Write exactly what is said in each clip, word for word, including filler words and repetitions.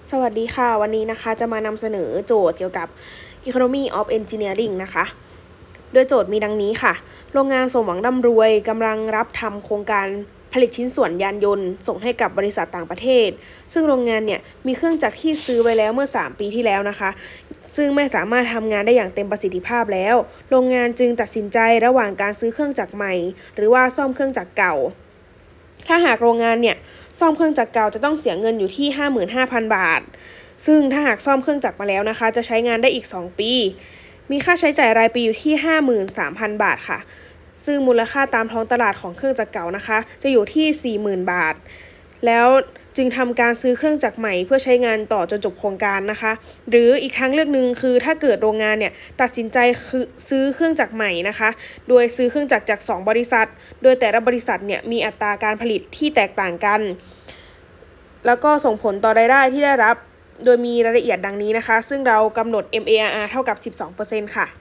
สวัสดีค่ะวันนี้นะคะจะมานำเสนอโจทย์เกี่ยวกับ Economy of Engineering นะคะโดยโจทย์มีดังนี้ค่ะโรงงานสมหวังร่ำรวยกำลังรับทำโครงการผลิตชิ้นส่วนยานยนต์ส่งให้กับบริษัทต่างประเทศซึ่งโรงงานเนี่ยมีเครื่องจักรที่ซื้อไว้แล้วเมื่อสามปีที่แล้วนะคะซึ่งไม่สามารถทำงานได้อย่างเต็มประสิทธิภาพแล้วโรงงานจึงตัดสินใจระหว่างการซื้อเครื่องจักรใหม่หรือว่าซ่อมเครื่องจักรเก่าถ้าหากโรงงานเนี่ยซ่อมเครื่องจักรเก่าจะต้องเสียเงินอยู่ที่ ห้าหมื่นห้าพัน บาทซึ่งถ้าหากซ่อมเครื่องจักรมาแล้วนะคะจะใช้งานได้อีกสองปีมีค่าใช้จ่ายรายปีอยู่ที่ ห้าหมื่นสามพัน บาทค่ะซึ่งมูลค่าตามท้องตลาดของเครื่องจักรเก่านะคะจะอยู่ที่ สี่หมื่น บาทแล้วจึงทำการซื้อเครื่องจักรใหม่เพื่อใช้งานต่อจนจบโครงการนะคะหรืออีกทางเลือกหนึ่งคือถ้าเกิดโรงงานเนี่ยตัดสินใจคือซื้อเครื่องจักรใหม่นะคะโดยซื้อเครื่องจักรจากสองบริษัทโดยแต่ละบริษัทเนี่ยมีอัตราการผลิตที่แตกต่างกันแล้วก็ส่งผลต่อรายได้ที่ได้รับโดยมีรายละเอียดดังนี้นะคะซึ่งเรากำหนด เอ็ม เอ อาร์ อาร์ เท่ากับ สิบสองเปอร์เซ็นต์ ค่ะ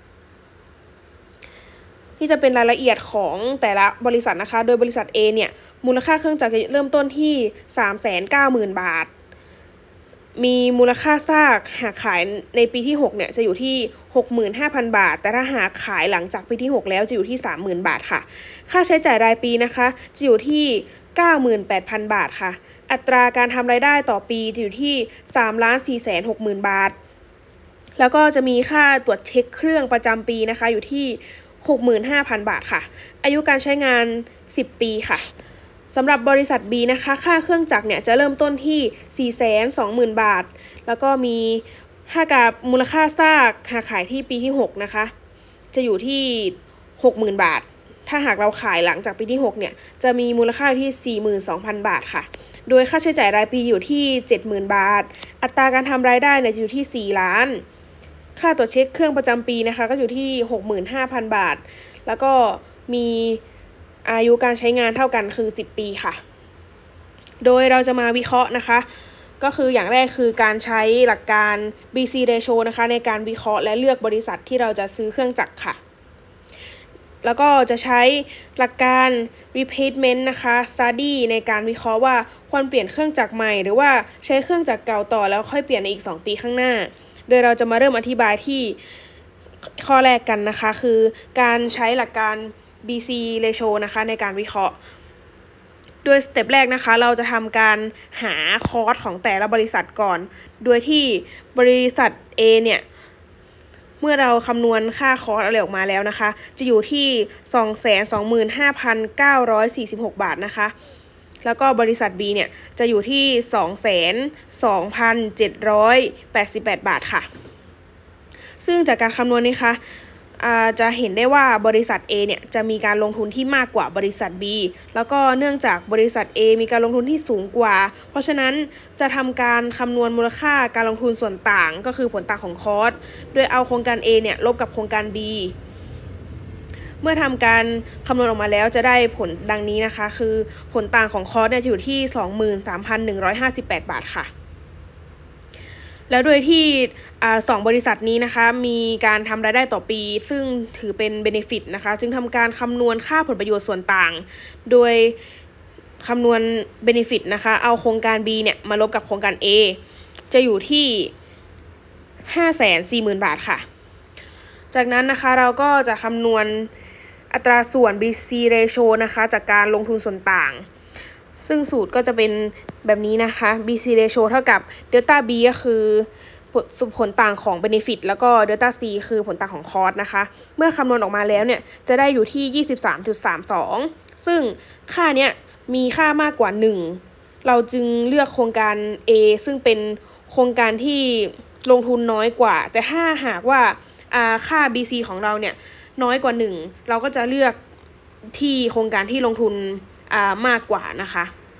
ที่จะเป็นรายละเอียดของแต่ละบริษัทนะคะโดยบริษัท A เนี่ยมูลค่าเครื่องจักรจะเริ่มต้นที่ สามแสนเก้าหมื่น บาทมีมูลค่าซากหากขายในปีที่หกเนี่ยจะอยู่ที่ หกหมื่นห้าพัน บาทแต่ถ้าหากขายหลังจากปีที่หกแล้วจะอยู่ที่ สามหมื่น บาทค่ะค่าใช้จ่ายรายปีนะคะจะอยู่ที่ เก้าหมื่นแปดพัน บาทค่ะอัตราการทำรายได้ต่อปีจะอยู่ที่ สามล้านสี่แสนหกหมื่น บาทแล้วก็จะมีค่าตรวจเช็คเครื่องประจำปีนะคะอยู่ที่ หกหมื่นห้าพัน บาทค่ะอายุการใช้งานสิบปีค่ะสำหรับบริษัท B นะคะค่าเครื่องจักรเนี่ยจะเริ่มต้นที่ สี่แสนสองหมื่น บาทแล้วก็มีถ้ากับมูลค่าซากหากขายที่ปีที่หกนะคะจะอยู่ที่ หกหมื่น บาทถ้าหากเราขายหลังจากปีที่หกเนี่ยจะมีมูลค่าที่ สี่หมื่นสองพัน บาทค่ะโดยค่าใช้จ่ายรายปีอยู่ที่ เจ็ดหมื่น บาทอัตราการทำรายได้เนี่ยอยู่ที่สี่ล้านค่าตรวจเช็คเครื่องประจำปีนะคะก็อยู่ที่ หกหมื่นห้าพัน บาทแล้วก็มีอายุการใช้งานเท่ากันคือสิบปีค่ะโดยเราจะมาวิเคราะห์นะคะก็คืออย่างแรกคือการใช้หลักการ บี ซี ratio นะคะในการวิเคราะห์และเลือกบริษัทที่เราจะซื้อเครื่องจักรค่ะแล้วก็จะใช้หลักการ replacement นะคะ study ในการวิเคราะห์ว่าควรเปลี่ยนเครื่องจักรใหม่หรือว่าใช้เครื่องจักรเก่าต่อแล้วค่อยเปลี่ยนในอีกสองปีข้างหน้าโดยเราจะมาเริ่มอธิบายที่ข้อแรกกันนะคะคือการใช้หลักการ บี ซี ratio นะคะในการวิเคราะห์โดยสเต็ปแรกนะคะเราจะทำการหาคอสของแต่ละบริษัทก่อนโดยที่บริษัท A เนี่ยเมื่อเราคำนวณค่าคอสอะไรออกมาแล้วนะคะจะอยู่ที่ สองแสนสองหมื่นห้าพันเก้าร้อยสี่สิบหก บาทนะคะแล้วก็บริษัท B เนี่ยจะอยู่ที่ สองแสนสองพันเจ็ดร้อยแปดสิบแปด บาทค่ะซึ่งจากการคำนวณนี้ค่ะจะเห็นได้ว่าบริษัท A เนี่ยจะมีการลงทุนที่มากกว่าบริษัท B แล้วก็เนื่องจากบริษัท A มีการลงทุนที่สูงกว่าเพราะฉะนั้นจะทำการคำนวณมูลค่าการลงทุนส่วนต่างก็คือผลต่างของคอสโดยเอาโครงการ A เนี่ยลบกับโครงการ B เมื่อทำการคำนวณออกมาแล้วจะได้ผลดังนี้นะคะคือผลต่างของคอสเนี่ยจะอยู่ที่ สองหมื่นสามพันหนึ่งร้อยห้าสิบแปด บาทค่ะแล้วโดยที่สองบริษัทนี้นะคะมีการทำรายได้ต่อปีซึ่งถือเป็น benefit นะคะจึงทำการคำนวณค่าผลประโยชน์ส่วนต่างโดยคำนวณ benefit นะคะเอาโครงการ B เนี่ยมาลบกับโครงการ A จะอยู่ที่ ห้าแสนสี่หมื่น บาทค่ะจากนั้นนะคะเราก็จะคำนวณอัตราส่วน บี ซี ratio นะคะจากการลงทุนส่วนต่างซึ่งสูตรก็จะเป็นแบบนี้นะคะ บี ซี ratio เท่ากับ delta B ก็คือผลต่างของ benefit แล้วก็ delta C คือผลต่างของ cost นะคะเมื่อคำนวณออกมาแล้วเนี่ยจะได้อยู่ที่ ยี่สิบสามจุดสามสอง ซึ่งค่าเนี้ยมีค่ามากกว่าหนึ่งเราจึงเลือกโครงการ A ซึ่งเป็นโครงการที่ลงทุนน้อยกว่าแต่ถ้าหากว่าค่า บี ซี ของเราเนี่ยน้อยกว่าหนึ่งเราก็จะเลือกที่โครงการที่ลงทุนมากกว่านะคะ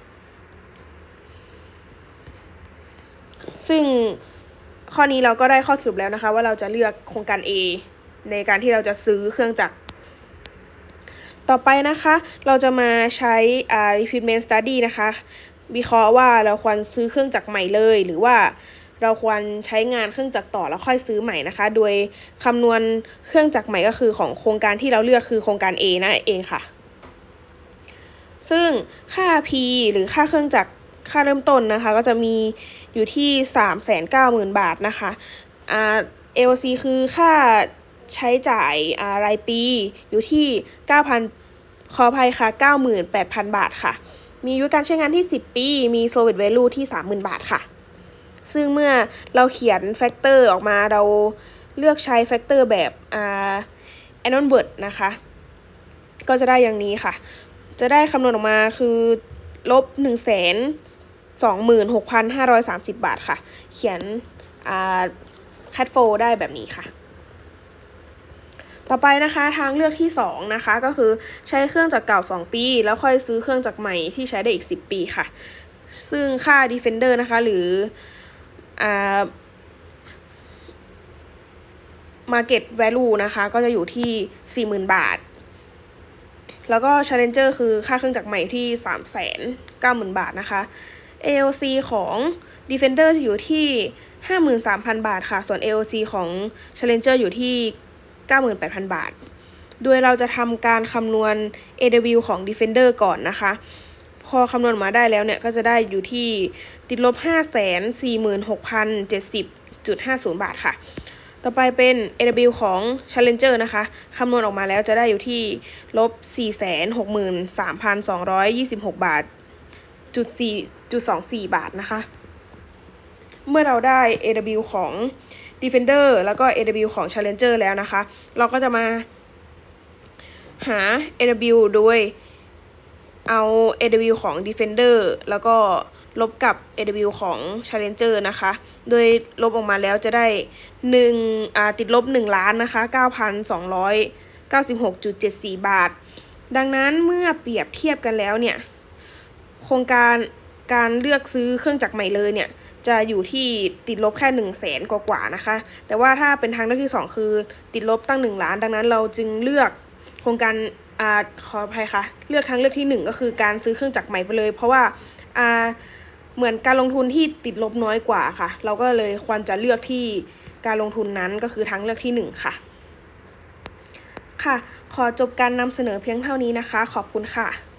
ซึ่งข้อนี้เราก็ได้ข้อสรุปแล้วนะคะว่าเราจะเลือกโครงการ A ในการที่เราจะซื้อเครื่องจักรต่อไปนะคะเราจะมาใช้ replacement study นะคะวิเคราะห์ว่าเราควรซื้อเครื่องจักรใหม่เลยหรือว่าเราควรใช้งานเครื่องจักรต่อแล้วค่อยซื้อใหม่นะคะโดยคำนวณเครื่องจักรใหม่ก็คือของโครงการที่เราเลือกคือโครงการ A นั่นเองค่ะซึ่งค่า P หรือค่าเครื่องจักรค่าเริ่มต้นนะคะก็จะมีอยู่ที่ สามแสนเก้าหมื่น บาทนะคะอ่า เอ โอ ซี คือค่าใช้จ่ายอ่ารายปีอยู่ที่ เก้าพัน ขออภัยค่ะ เก้าหมื่นแปดพัน บาทค่ะมีอายุการใช้งานที่สิบปีมี Solid Value ที่ สามหมื่น บาทค่ะซึ่งเมื่อเราเขียนแฟกเตอร์ออกมาเราเลือกใช้แฟกเตอร์แบบอ่า Annual Word นะคะก็จะได้อย่างนี้ค่ะจะได้คำนวณออกมาคือลบ หนึ่งแสนสองหมื่นหกพันห้าร้อยสามสิบ บาทค่ะเขียนอ่า Cash Flow ได้แบบนี้ค่ะต่อไปนะคะทางเลือกที่สองนะคะก็คือใช้เครื่องจักรเก่าสองปีแล้วค่อยซื้อเครื่องจักรใหม่ที่ใช้ได้อีกสิบปีค่ะซึ่งค่า Defender นะคะหรืออ่า Market Value นะคะก็จะอยู่ที่ สี่หมื่น บาทแล้วก็ Challenger คือค่าเครื่องจักรใหม่ที่ สามแสนเก้าหมื่น บาทนะคะ เอ โอ ซี ของ Defender จะอยู่ที่ ห้าหมื่นสามพัน บาทค่ะส่วน เอ โอ ซี ของ Challenger อยู่ที่ เก้าหมื่นแปดพัน บาทโดยเราจะทำการคำนวณ เอ ดับเบิลยู ของ Defender ก่อนนะคะพอคำนวณมาได้แล้วเนี่ยก็จะได้อยู่ที่ติดลบ ห้าแสนสี่หมื่นหกพันเจ็ดสิบจุดห้าศูนย์ บาทค่ะต่อไปเป็น เอ ดับเบิลยู ของ Challenger นะคะคำนวณออกมาแล้วจะได้อยู่ที่ลบ สี่แสนหกหมื่นสามพันสองร้อยยี่สิบหก บาทจุดสี่จุดสองสี่บาทนะคะเมื่อเราได้ เอ ดับเบิลยู ของ Defender แล้วก็ เอ ดับเบิลยู ของ Challenger แล้วนะคะเราก็จะมาหา เอ ดับเบิลยู โดยเอา เอ ดับเบิลยู ของ Defender แล้วก็ลบกับ เอ ดับเบิลยู ของ Challenger นะคะโดยลบออกมาแล้วจะได้หนึ่งอ่าติดลบหนึ่งล้านนะคะ เก้าพันสองร้อยเก้าสิบหกจุดเจ็ดสี่ บาทดังนั้นเมื่อเปรียบเทียบกันแล้วเนี่ยโครงการการเลือกซื้อเครื่องจักรใหม่เลยเนี่ยจะอยู่ที่ติดลบแค่ หนึ่งแสน กว่าๆนะคะแต่ว่าถ้าเป็นทางเลือกที่สองคือติดลบตั้งหนึ่งล้านดังนั้นเราจึงเลือกโครงการอ่าขออภัยค่ะเลือกทางเลือกที่หนึ่งก็คือการซื้อเครื่องจักรใหม่ไปเลยเพราะว่าอ่าเหมือนการลงทุนที่ติดลบน้อยกว่าค่ะเราก็เลยควรจะเลือกที่การลงทุนนั้นก็คือทางเลือกที่หนึ่งค่ะค่ะขอจบการนำเสนอเพียงเท่านี้นะคะขอบคุณค่ะ